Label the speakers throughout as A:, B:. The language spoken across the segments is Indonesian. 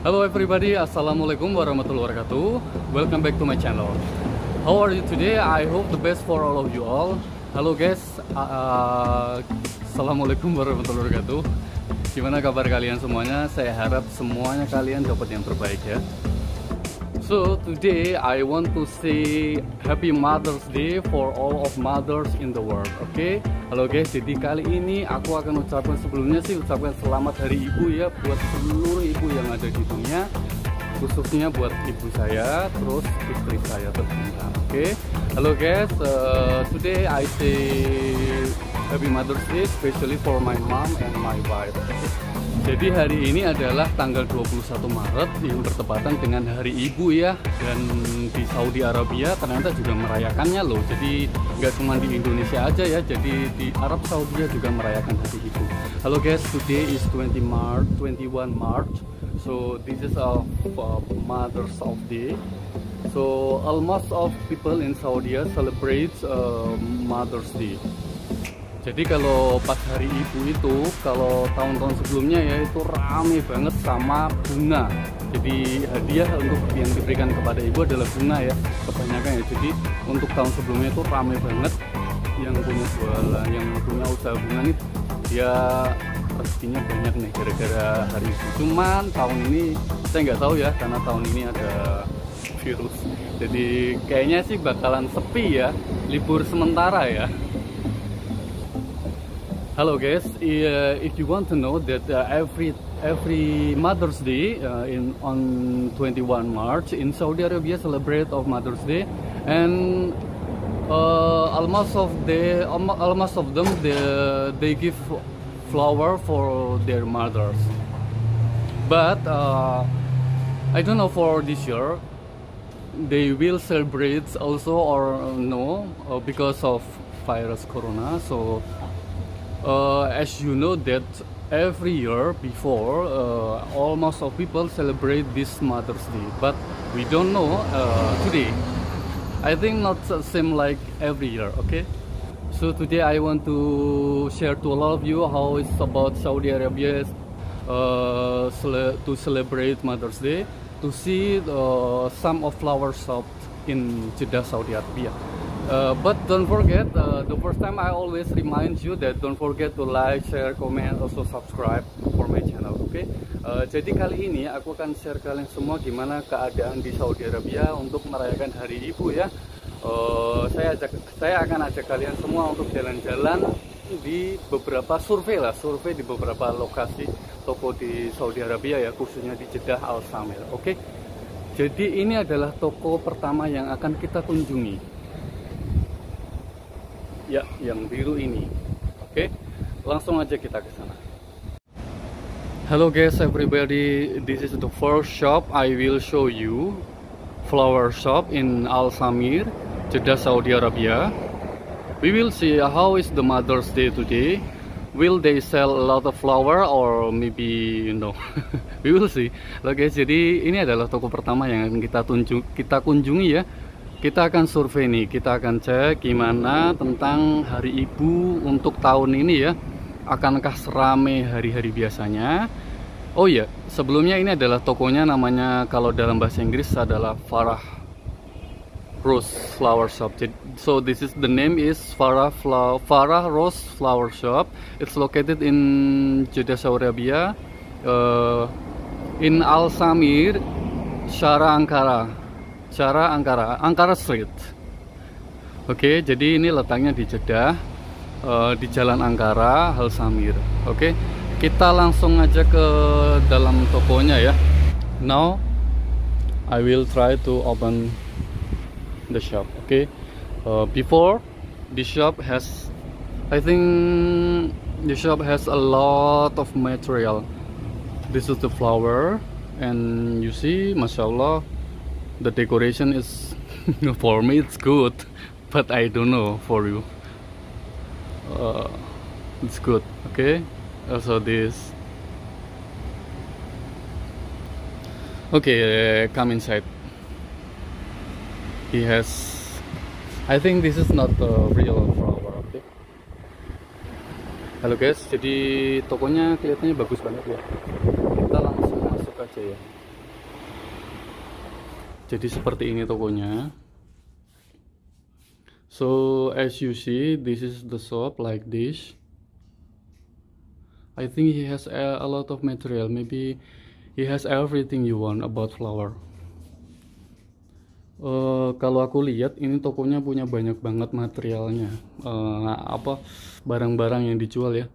A: Hello everybody, Assalamualaikum warahmatullahi wabarakatuh. Welcome back to my channel. How are you today? I hope the best for all of you all. Halo guys, Assalamualaikum warahmatullahi wabarakatuh. Gimana kabar kalian semuanya? Saya harap semuanya kalian dapat yang terbaik ya. So today I want to say Happy Mother's Day for all of mothers in the world. Oke, halo guys. Jadi kali ini aku akan ucapkan ucapkan selamat Hari Ibu ya buat seluruh ibu yang ada di dunia, khususnya buat ibu saya, terus istri saya tentunya. Oke, halo guys. Today I say Happy Mother's Day, especially for my mom and my wife. Jadi hari ini adalah tanggal 21 Maret yang bertepatan dengan Hari Ibu ya. Dan di Saudi Arabia ternyata juga merayakannya loh. Jadi nggak cuma di Indonesia aja ya. Jadi di Arab Saudi juga merayakan Hari Ibu. Halo guys, today is 21 March. So this is a Mother's Day. So almost of people in Saudi celebrate Mother's Day. Jadi kalau pas Hari Ibu itu, kalau tahun-tahun sebelumnya ya itu rame banget sama bunga. Jadi hadiah untuk yang diberikan kepada ibu adalah bunga ya, kebanyakan ya. Jadi untuk tahun sebelumnya itu rame banget. Yang punya jualan, yang punya usaha bunga nih, dia rezekinya banyak nih gara-gara Hari Ibu. Cuman tahun ini saya nggak tahu ya, karena tahun ini ada virus. Jadi kayaknya sih bakalan sepi ya, libur sementara ya. Hello guys, if you want to know that every Mother's Day on 21 March in Saudi Arabia celebrate of Mother's Day, and almost of them they give flower for their mothers. But I don't know for this year they will celebrate also or no because of virus corona. So as you know that every year before almost of people celebrate this Mother's Day, but we don't know today. I think not same like every year. Okay, so today I want to share to a lot of you how it's about Saudi Arabia to celebrate Mother's Day, to see some of flower shop in Jeddah, Saudi Arabia. But don't forget, the first time I always remind you that don't forget to like, share, comment, also subscribe for my channel. Oke, jadi kali ini aku akan share kalian semua gimana keadaan di Saudi Arabia untuk merayakan Hari Ibu ya. Saya akan ajak kalian semua untuk jalan-jalan di beberapa survei di beberapa lokasi toko di Saudi Arabia ya, khususnya di Jeddah Al Samir. Oke, jadi ini adalah toko pertama yang akan kita kunjungi. Ya, yang biru ini. Oke, langsung aja kita ke sana. Hello guys, everybody. This is the first shop I will show you. Flower shop in Al Samir, Jeddah, Saudi Arabia. We will see how is the Mother's Day today. Will they sell a lot of flower or maybe no? We will see. Oke guys, jadi ini adalah toko pertama yang akan kita kunjungi ya. Kita akan survei nih, kita akan cek gimana tentang Hari Ibu untuk tahun ini ya. Akankah serame hari-hari biasanya? Oh iya, sebelumnya ini adalah tokonya, namanya kalau dalam bahasa Inggris adalah Farah Rose Flower Shop. So this is the name is Farah Rose Flower Shop. It's located in Jeddah, Saudi Arabia, in Al Samir, Syara Ankara Street. Oke, jadi ini letaknya di Jeddah, di Jalan Ankara, Al Samir. Oke, kita langsung aja ke dalam tokonya ya. Now I will try to open the shop. Okay, before the shop has, I think the shop has a lot of material. This is the flower, and you see, mashallah, the decoration is for me it's good, but I don't know for you. It's good. Okay, also this. Okay, come inside. He has, I think this is not the real flower. Okay. Halo guys, jadi tokonya kelihatannya bagus banget ya. Kita langsung masuk aja ya. Jadi seperti ini tokonya. So as you see, this is the shop like this. I think he has a lot of material. Maybe he has everything you want about flower. Kalau aku lihat ini tokonya punya banyak banget materialnya. Barang-barang yang dijual ya.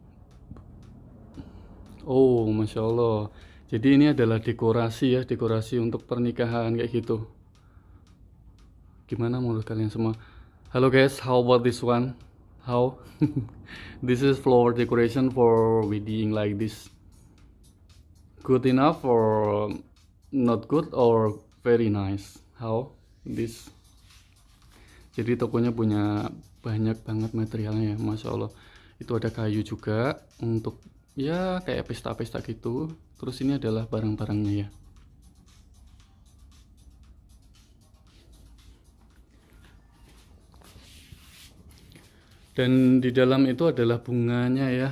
A: Oh, masya Allah. Jadi ini adalah dekorasi ya, dekorasi untuk pernikahan kayak gitu. Gimana menurut kalian semua? Hello guys, how about this one? How? This is flower decoration for wedding like this. Good enough or not good or very nice? How? This. Jadi tokonya punya banyak banget materialnya ya, masya Allah. Itu ada kayu juga untuk ya kayak pesta-pesta gitu. Terus ini adalah barang-barangnya ya. Dan di dalam itu adalah bunganya ya.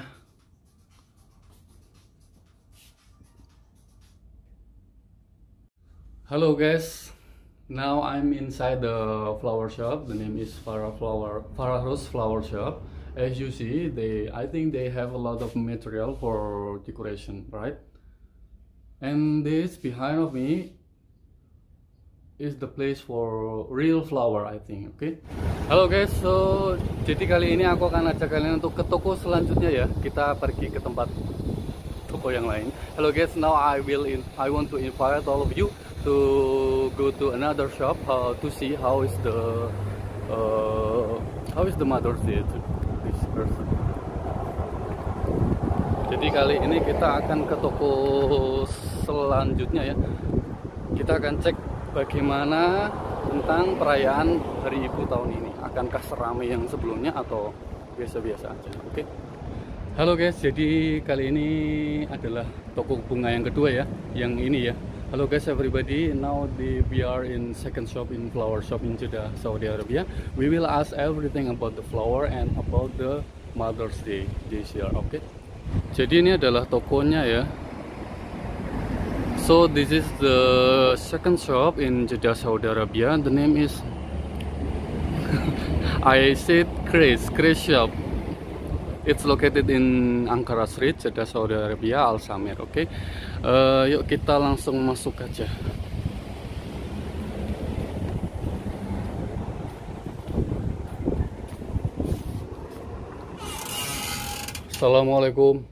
A: Hello guys, now I'm inside the flower shop. The name is Farah Rose Flower Shop. As you see, I think they have a lot of material for decoration, right? And this behind of me is the place for real flower, I think. Okay. Halo guys, so jadi kali ini aku akan ajak kalian untuk ke toko selanjutnya ya. Kita pergi ke tempat toko yang lain. Hello guys, now I want to invite all of you to go to another shop to see how is the Mother's Day to this person. Jadi kali ini kita akan ke toko selanjutnya ya. Kita akan cek bagaimana tentang perayaan Hari Ibu tahun ini. Akankah seramai yang sebelumnya atau biasa-biasa aja? Oke. Halo guys, jadi kali ini adalah toko bunga yang kedua ya, yang ini ya. Halo guys everybody, now we are in second shop in flower shop in Jeddah, Saudi Arabia. We will ask everything about the flower and about the Mother's Day this year, okay? Jadi ini adalah tokonya ya. So this is the second shop in Jeddah, Saudi Arabia. The name is I said Chris Shop. It's located in Ankara Street, Jeddah, Saudi Arabia, Al Samir. Oke, yuk kita langsung masuk aja. Assalamualaikum.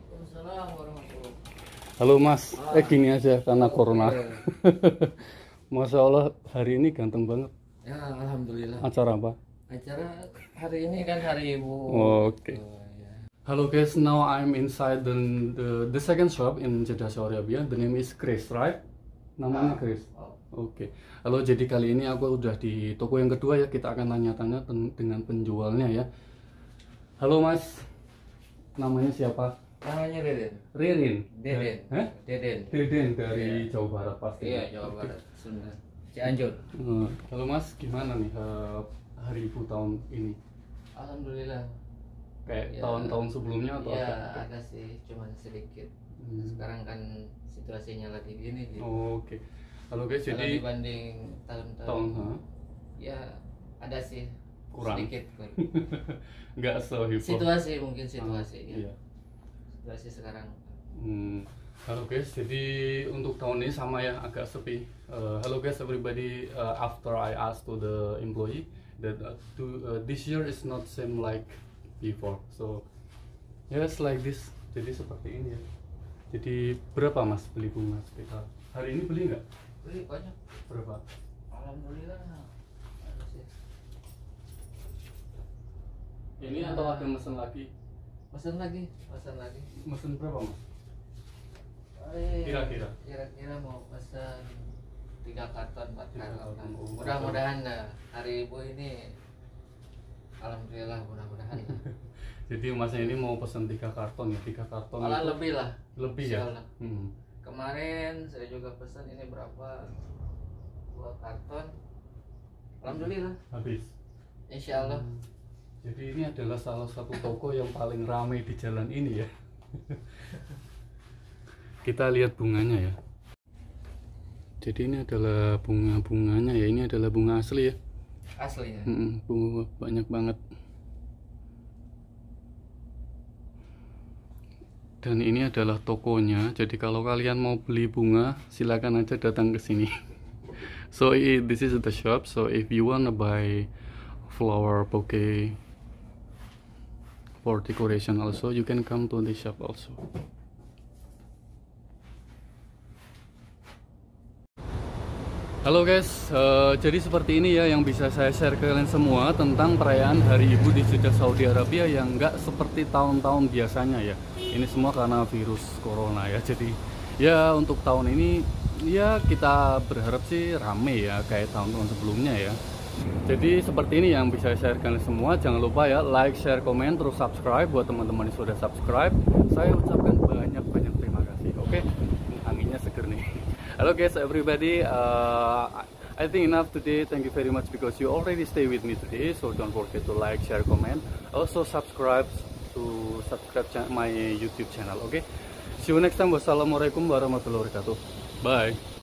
A: Halo Mas, gini aja karena corona. Masya Allah, hari ini ganteng banget.
B: Ya, alhamdulillah.
A: Acara apa?
B: Acara hari ini kan Hari Ibu.
A: Oke. Halo guys, now I'm inside the second shop in Jeddah, Saudi Arabia. The name is Chris, right? Namanya Chris. Oke. Halo, jadi kali ini aku udah di toko yang kedua ya. Kita akan tanya-tanya dengan penjualnya ya. Halo Mas, namanya siapa?
B: Namanya Deden.
A: Ririn.
B: Deden.
A: Hah?
B: Deden.
A: Deden dari Jawa Barat pasti.
B: Iya, Jawa Barat, Sunda. Cianjur.
A: Halo Mas, gimana nih Hari Ibu tahun ini?
B: Alhamdulillah.
A: Kayak
B: Ya,
A: tahun-tahun sebelumnya atau
B: ya,
A: apa?
B: ada sih, cuman sedikit. Sekarang kan situasinya lagi gini gitu.
A: Oke. Halo guys,
B: Kalau
A: jadi
B: dibanding tahun-tahun, ya ada sih
A: kurang.
B: sedikit.
A: Nggak seheboh.
B: Situasi mungkin situasi ya.
A: Iya.
B: Situasi sekarang.
A: Halo guys, jadi untuk tahun ini sama ya, agak sepi. Halo guys everybody, after I asked to the employee that this year is not same like before, so yes like this. Jadi seperti ini ya. Jadi berapa Mas beli bunga sekitar? Hari ini beli nggak?
B: Beli banyak.
A: Berapa?
B: Alhamdulillah. Ada sih.
A: Ini atau ada mesen lagi?
B: Pesan lagi.
A: Mesen berapa Mas? Kira-kira
B: mau pesan 3 karton 4 karton.
A: Oh,
B: Mudah-mudahan Hari Ibu ini alhamdulillah mudah-mudahan.
A: Jadi Masnya ini mau pesan 3 karton ya, 3 karton.
B: Malah lebih lah.
A: Lebih ya.
B: Kemarin saya juga pesan ini berapa? 2 karton. Alhamdulillah.
A: Habis.
B: Insya Allah.
A: Jadi ini adalah salah satu toko yang paling ramai di jalan ini ya. Kita lihat bunganya ya. Jadi ini adalah bunga-bunganya ya, ini adalah bunga asli ya.
B: Asli ya.
A: Bunga banyak banget. Dan ini adalah tokonya. Jadi kalau kalian mau beli bunga, silakan aja datang ke sini. So this is the shop. So if you wanna buy flower bouquet for decoration also, you can come to the shop also. Halo guys, jadi seperti ini ya yang bisa saya share ke kalian semua tentang perayaan Hari Ibu di Jeddah Saudi Arabia yang nggak seperti tahun-tahun biasanya ya. Ini semua karena virus corona ya. Jadi ya untuk tahun ini ya kita berharap sih rame ya kayak tahun-tahun sebelumnya ya. Jadi seperti ini yang bisa saya share ke kalian semua. Jangan lupa ya like, share, komen, terus subscribe buat teman-teman yang sudah subscribe. Saya ucapkan banyak-banyak terima kasih. Oke, anginnya seger nih. Hello guys, everybody. I think enough today. Thank you very much because you already stay with me today. So don't forget to like, share, comment. Also subscribe my YouTube channel. Okay. See you next time. Wassalamualaikum warahmatullahi wabarakatuh. Bye.